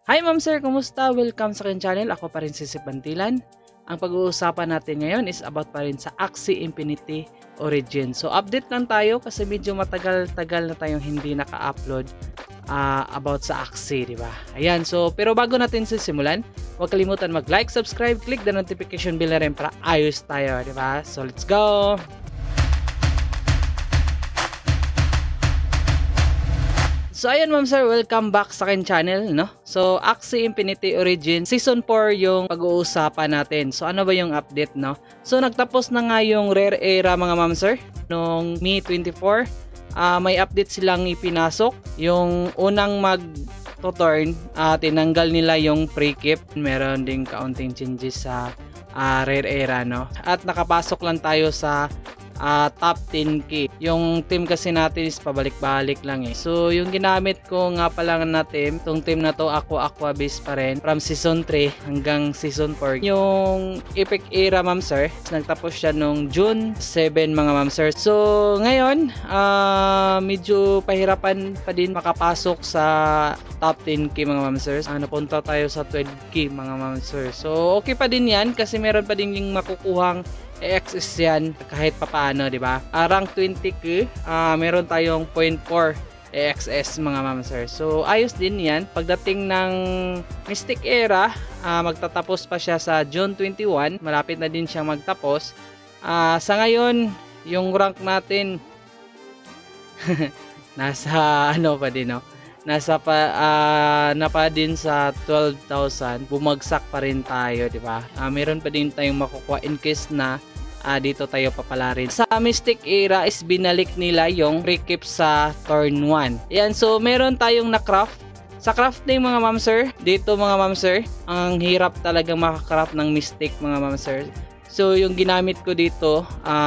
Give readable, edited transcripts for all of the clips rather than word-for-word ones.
Hi ma'am sir, kumusta? Welcome sa akin channel. Ako pa rin si Sip Bantilan. Ang pag-uusapan natin ngayon is about pa rin sa Axie Infinity Origin. So update lang tayo kasi medyo matagal-tagal na tayong hindi naka-upload about sa Axie, di ba? Ayan, so pero bago natin sisimulan, huwag kalimutan mag-like, subscribe, click the notification bell na rin para ayos tayo, di ba? So let's go! So ayun ma'am sir, welcome back sa akin channel, no? So Axie Infinity Origin Season 4 yung pag-uusapan natin. So ano ba yung update, no? So nagtapos na nga yung rare era mga ma'am sir nung May 24. May update silang ipinasok. Yung unang mag-turn, tinanggal nila yung pre-keep. Meron ding kaunting changes sa rare era, no? At nakapasok lang tayo sa top 10k. Yung team kasi natin is pabalik-balik lang eh. So yung ginamit ko nga pala na team, itong team na to Aqua base pa rin from season 3 hanggang season 4. Yung Epic Era ma'am sir, nagtapos siya nung June 7 mga ma'am sir. So ngayon medyo pahirapan pa din makapasok sa top 10k mga ma'am sir. Napunta tayo sa 12k mga ma'am sir. So okay pa din yan kasi meron pa din yung makukuhang EXS yan kahit papaano, di ba? Rank 20k, meron tayong 0.4 EXS mga ma'am sir. So ayos din yan. Pagdating ng Mystic Era, magtatapos pa siya sa June 21. Malapit na din siyang magtapos. Sa ngayon, yung rank natin nasa ano pa din, no? Nasa pa din sa 12,000. Bumagsak pa rin tayo, di ba? Meron pa din tayong makukuha in case na dito tayo papalarin. Sa Mystic Era is binalik nila yung pre-keep sa turn 1. Yan, so meron tayong na-craft. Sa crafting mga ma'am sir, dito mga ma'am sir, ang hirap talagang makakraft ng Mystic mga ma'am sir. So yung ginamit ko dito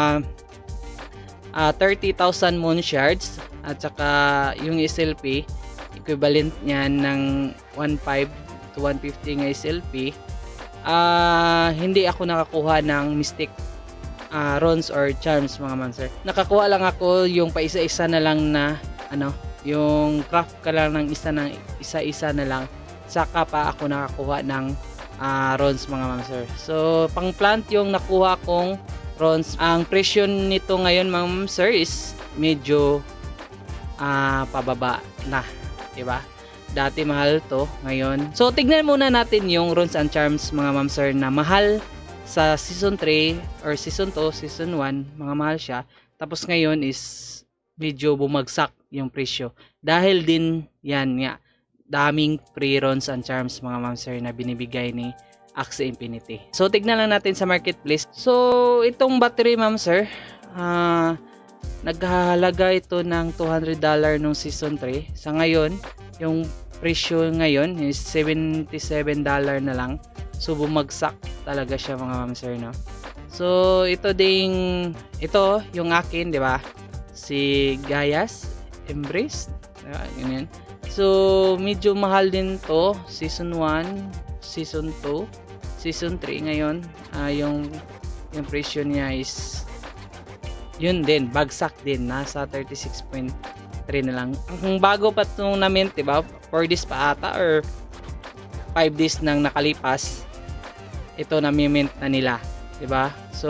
30,000 moon shards at saka yung SLP equivalent niyan ng 1.5 to 150 ng SLP. Hindi ako nakakuha ng Mystic runes or charms mga ma'am sir. Nakakuha lang ako yung pa isa-isa na lang na yung craft ka lang ng isa-isa na lang, saka pa ako nakakuha ng runes mga ma'am sir. So pang plant yung nakuha kong runes. Ang presyo nito ngayon mga ma'am sir is medyo pababa na, diba? Dati mahal to, ngayon. So tignan muna natin yung runes and charms mga ma'am sir na mahal sa season 3 or season 2, season 1, mga mahal siya. Tapos ngayon is medyo bumagsak yung presyo. Dahil din yan nga, daming free runes and charms mga ma'am sir na binibigay ni Axie Infinity. So tignan lang natin sa marketplace. So itong battery ma'am sir, naghahalaga ito ng $200 nung season 3. Sa ngayon, yung presyo ngayon is $77 na lang. So bumagsak talaga siya mga ma'am sir, no? So ito yung akin, di ba? Si Gaia's Embrace, ganyan. So medyo mahal din to, season 1, season 2, season 3 ngayon. Yung presyo niya is yun din, bagsak din, nasa 36.3 na lang. Ang bago pa itong na-mint, diba? 4 days pa ata or 5 days nang nakalipas, ito na-mint na nila, diba? So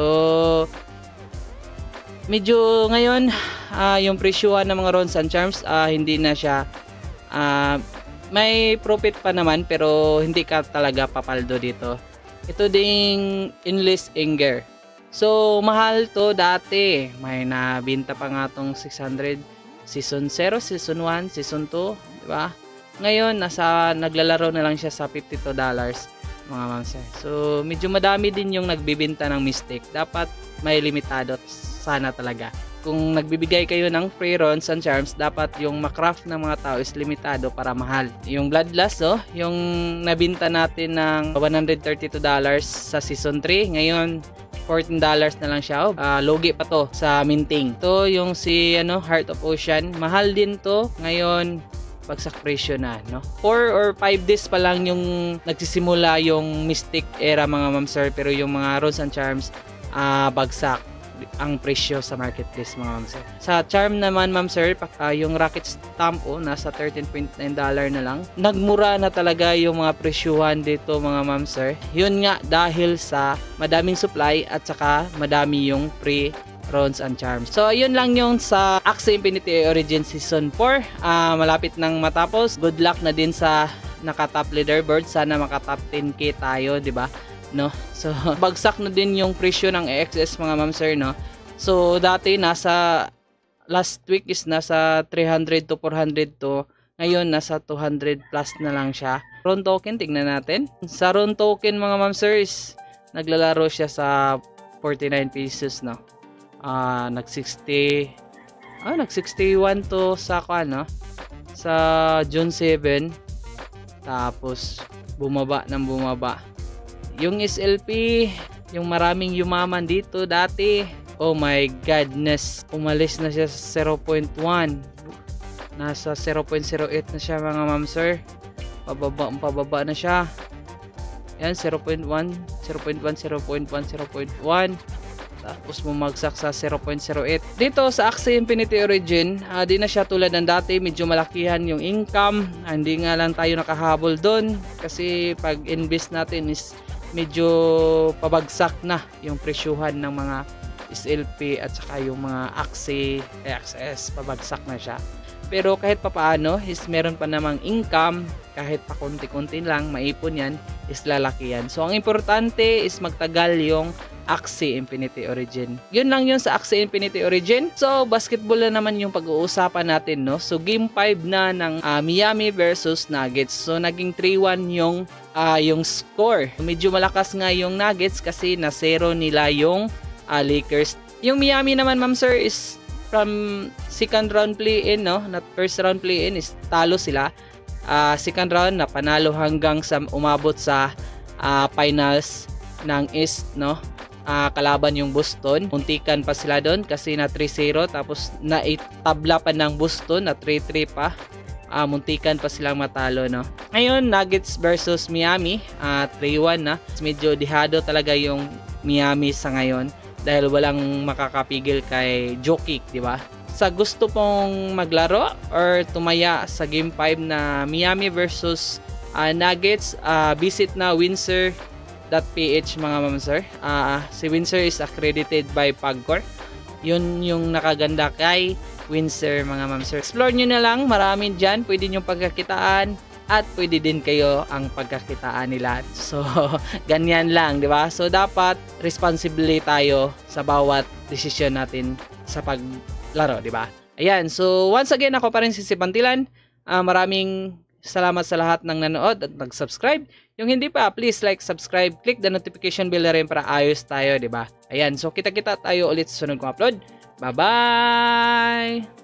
medyo ngayon yung presyuhan ng mga runes and charms, hindi na siya may profit pa naman pero hindi ka talaga papaldo dito. Ito ding Endless Anger. So mahal to dati, may nabinta pa nga tong 600 season 0, season 1, season 2, di ba? Ngayon naglalaro na lang siya sa $52 mga ma'am sir. So medyo madami din yung nagbibenta ng Mystic. Dapat may limitado sana talaga. Kung nagbibigay kayo ng free runes and charms, dapat yung makraft ng mga tao is limitado para mahal. Yung Bloodlust, yung nabinta natin ng $132 sa season 3, ngayon $14 na lang siya. Logi pa to sa minting. To yung si Heart of Ocean, mahal din to. Ngayon bagsak presyo na, no? 4 or 5 days pa lang yung nagsisimula yung Mystic Era mga ma'am sir, pero yung mga runes and charms bagsak. ang presyo sa marketplace mga ma'am sir. Sa charm naman ma'am sir, yung rocket stamp nasa $13.9 na lang. Nagmura na talaga yung mga presyuhan dito mga ma'am sir. Yun nga dahil sa madaming supply at saka madami yung free runs and charms. So ayun lang yung sa Axie Infinity Origin Season 4. Malapit nang matapos. Good luck na din sa naka-top leaderboard. Sana maka-top 10k tayo, di ba? No? So bagsak na din yung presyo ng AXS mga ma'am sir, no? So dati nasa last week is nasa 300 to 400 to, ngayon nasa 200 plus na lang siya. Ron token, tignan natin. Sa Ron token mga ma'am sir is naglalaro siya sa 49 pesos, no? Nag-61 to sa sa June 7, tapos bumaba yung SLP, yung maraming yumaman dito dati, oh my godness, umalis na siya sa 0.1, nasa 0.08 na siya mga ma'am sir. Pababa na siya. Yan, 0.1, 0.1, 0.1, 0.1, tapos bumagsak sa 0.08. Dito sa Axie Infinity Origin, di na siya tulad ng dati, medyo malakihan yung income. Hindi nga lang tayo nakahabol doon kasi pag invest natin is medyo pabagsak na yung presyuhan ng mga SLP at saka yung mga Axie AXS, pabagsak na siya. Pero kahit papaano is meron pa namang income, kahit pa konti-konti lang maipon yan, is lalaki yan. So ang importante is magtagal yung Axie Infinity Origin. Yun lang yun sa Axie Infinity Origin. So basketball na naman yung pag-uusapan natin, no? So game 5 na ng Miami versus Nuggets. So naging 3-1 yung score. Medyo malakas nga yung Nuggets kasi na 0 nila yung Lakers. Yung Miami naman ma'am sir is from second round play-in, no? Not first round play-in is talo sila. Second round na panalo hanggang sa umabot sa finals ng East, no? Kalaban yung Boston. Muntikan pa sila doon kasi na 3-0, tapos naitabla pa ng Boston na 3-3 pa. Muntikan pa silang matalo, no? Ngayon Nuggets versus Miami, 3-1 na. Medyo dihado talaga yung Miami sa ngayon dahil walang makakapigil kay Jokic, di ba? Sa gusto pong maglaro or tumaya sa game 5 na Miami versus Nuggets, visit na Windsor.ph mga ma'am sir. Si Windsor is accredited by Pagcor. Yun yung nakaganda kay Windsor mga ma'am sir. Explore nyo na lang, marami dyan, pwede nyo pagkakitaan at pwede din kayo ang pagkakitaan nila. So ganyan lang, di ba? So dapat responsibly tayo sa bawat desisyon natin sa paglaro, di ba? Ayan, so once again ako pa rin si Sipantilan. Maraming salamat sa lahat ng nanood at nag-subscribe. Yung hindi pa, please like, subscribe, click the notification bell na rin para ayos tayo, di ba? Ayan, so kita-kita tayo ulit sa sunod kong upload. Bye-bye!